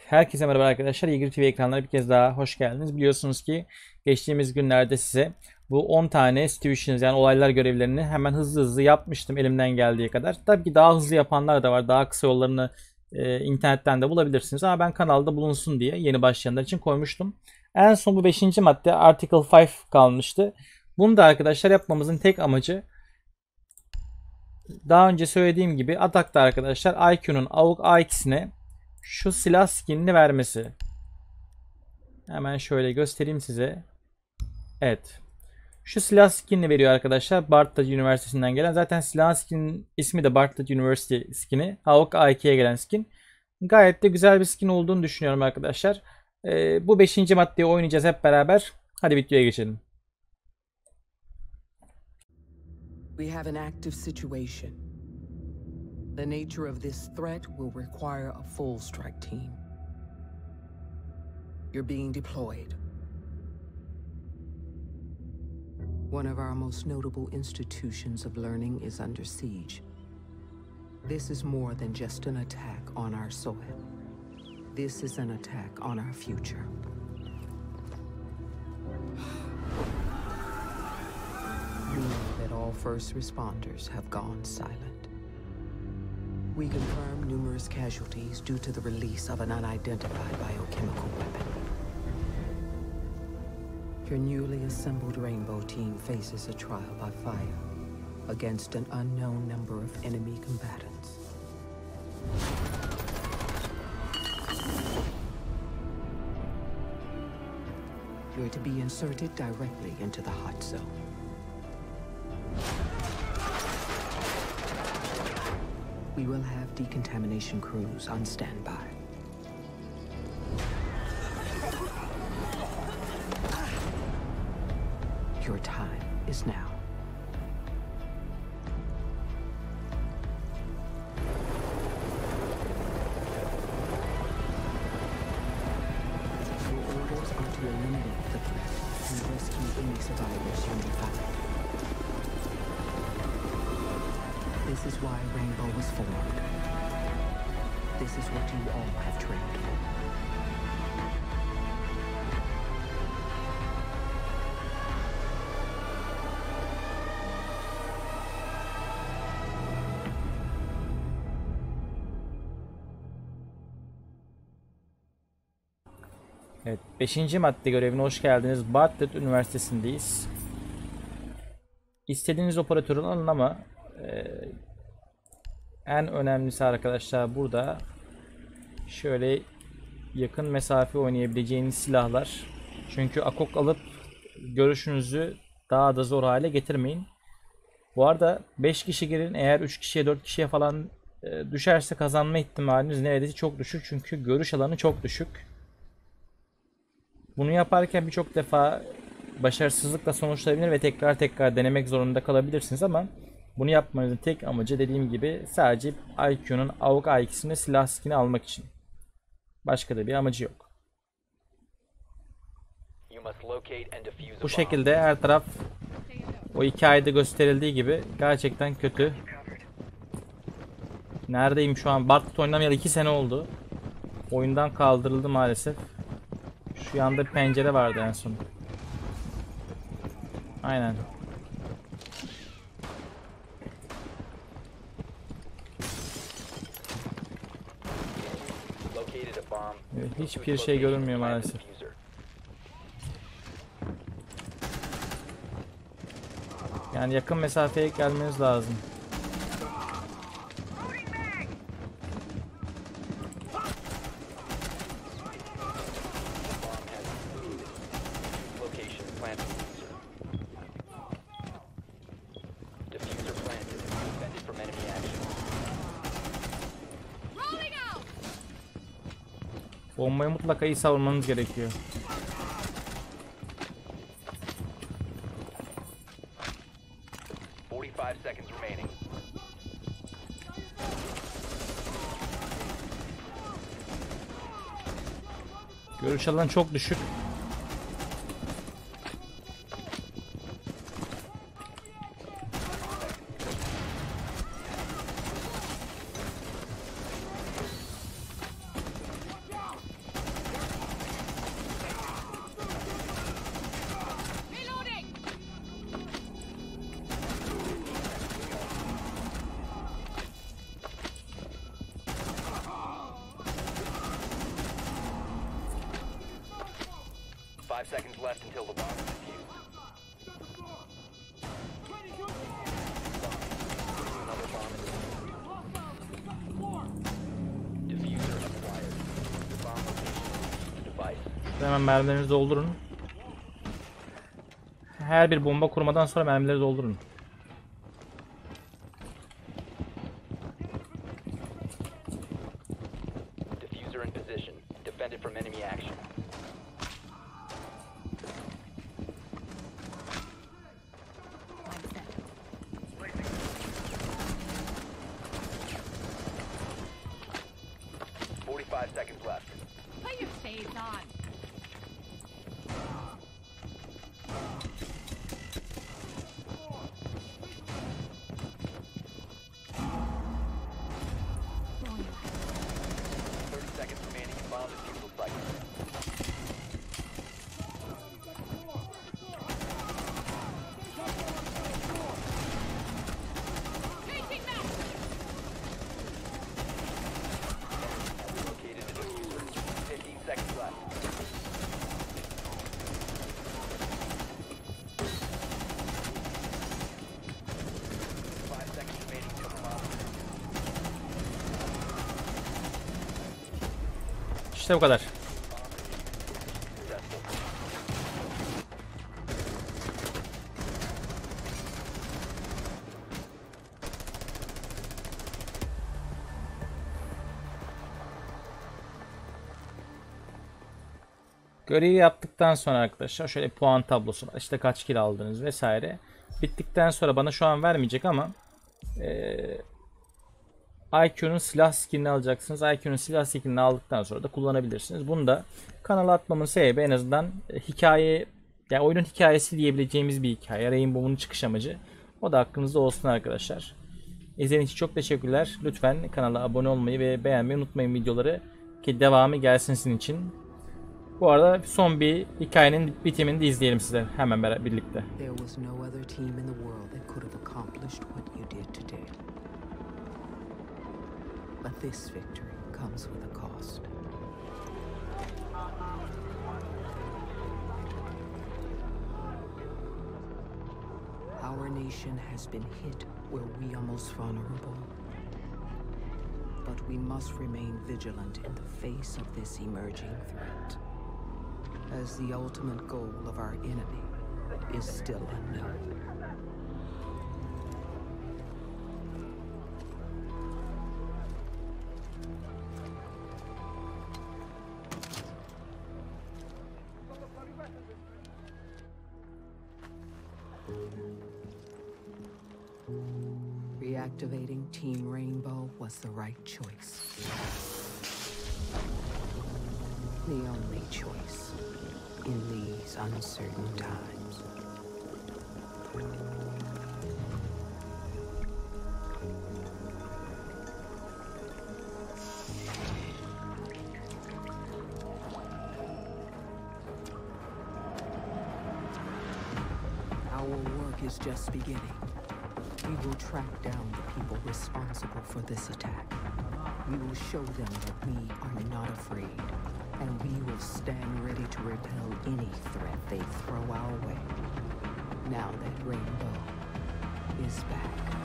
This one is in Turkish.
Herkese merhaba arkadaşlar. Eager TV ekranlarına bir kez daha hoş geldiniz. Biliyorsunuz ki geçtiğimiz günlerde size bu 10 tane situations yani olaylar görevlerini hemen hızlı hızlı yapmıştım elimden geldiği kadar. Tabii ki daha hızlı yapanlar da var. Daha kısa yollarını internetten de bulabilirsiniz. Ama ben kanalda bulunsun diye yeni başlayanlar için koymuştum. En son bu 5. madde Article 5 kalmıştı. Bunu da arkadaşlar yapmamızın tek amacı daha önce söylediğim gibi Atak'ta arkadaşlar IQ'nun AUG A2'sine şu silah skinini vermesi. Hemen şöyle göstereyim size. Evet. Şu silah skinini veriyor arkadaşlar. Bartlett Üniversitesi'nden gelen. Zaten silah skinin ismi de Bartlett University skini. AUG A2'ye gelen skin. Gayet de güzel bir skin olduğunu düşünüyorum arkadaşlar. Bu 5. maddeyi oynayacağız hep beraber. Hadi videoya geçelim. We have an active situation. The nature of this threat will require a full strike team. You're being deployed. One of our most notable institutions of learning is under siege. This is more than just an attack on our soil. This is an attack on our future. We know that all first responders have gone silent. We confirm numerous casualties due to the release of an unidentified biochemical weapon. Your newly assembled Rainbow team faces a trial by fire against an unknown number of enemy combatants. You're to be inserted directly into the hot zone. We will have decontamination crews on standby. Your time is now. Your orders are to eliminate the threat and rescue any survivors you may find. This is why Rainbow was formed. This is what you all have trained for. Evet, 5. madde görevine hoş geldiniz. Bartlett Üniversitesi'ndeyiz. İstediğiniz operatörü alın ama en önemlisi arkadaşlar burada şöyle yakın mesafe oynayabileceğiniz silahlar. Çünkü AKOK alıp görüşünüzü daha da zor hale getirmeyin. Bu arada 5 kişi girin, eğer 3 kişiye 4 kişiye falan düşerse kazanma ihtimaliniz neredeyse çok düşük. Çünkü görüş alanı çok düşük. Bunu yaparken birçok defa başarısızlıkla sonuçlanabilir ve tekrar tekrar denemek zorunda kalabilirsiniz ama bunu yapmanızın tek amacı dediğim gibi sadece IQ'nun AUG A2'sine silah skin'i almak için. Başka da bir amacı yok. Bu şekilde her taraf o hikayede gösterildiği gibi gerçekten kötü. Neredeyim şu an? Bartlett oynamayalı 2 sene oldu. Oyundan kaldırıldı maalesef. Şu yanda bir pencere vardı en son. Aynen. Evet, hiçbir şey görünmüyor maalesef. Yani yakın mesafeye gelmeniz lazım. Bombayı mutlaka iyi savurmanız gerekiyor. Görüş alanı çok düşük. 5 seconds left until the bomb is defused. Another bomb in the diffuser acquired. The bomb location is the device. Hemen mermilerinizi doldurun. Her bir bomba kurmadan sonra mermileri doldurun. Diffuser in position. Defend it from enemy action. Five seconds left. Put your shades on. Seconds remaining in bomb defusal cycle. Changing back. Located the diffuser. 15 seconds left. Five seconds remaining till the bomb. İşte bu kadar. Görevi yaptıktan sonra arkadaşlar şöyle puan tablosu var. İşte kaç kill aldınız vesaire. Bittikten sonra bana şu an vermeyecek ama IQ'nun silah skinini alacaksınız. IQ'nun silah skinini aldıktan sonra da kullanabilirsiniz. Bunu da kanala atmamın sebebi en azından hikaye, yani oyunun hikayesi diyebileceğimiz bir hikaye. Rainbow'un çıkış amacı. O da aklınızda olsun arkadaşlar. İzlediğiniz için çok teşekkürler. Lütfen kanala abone olmayı ve beğenmeyi unutmayın videoları, ki devamı gelsin sizin için. Bu arada son bir hikayenin bitimini de izleyelim size hemen birlikte. There was no other team in the world that could have accomplished what you did today. But this victory comes with a cost. Our nation has been hit where we are most vulnerable. But we must remain vigilant in the face of this emerging threat, as the ultimate goal of our enemy is still unknown. Reactivating Team Rainbow was the right choice. The only choice in these uncertain times. Our work is just beginning. We will track down the people responsible for this attack. We will show them that we are not afraid, and we will stand ready to repel any threat they throw our way. Now that Rainbow is back.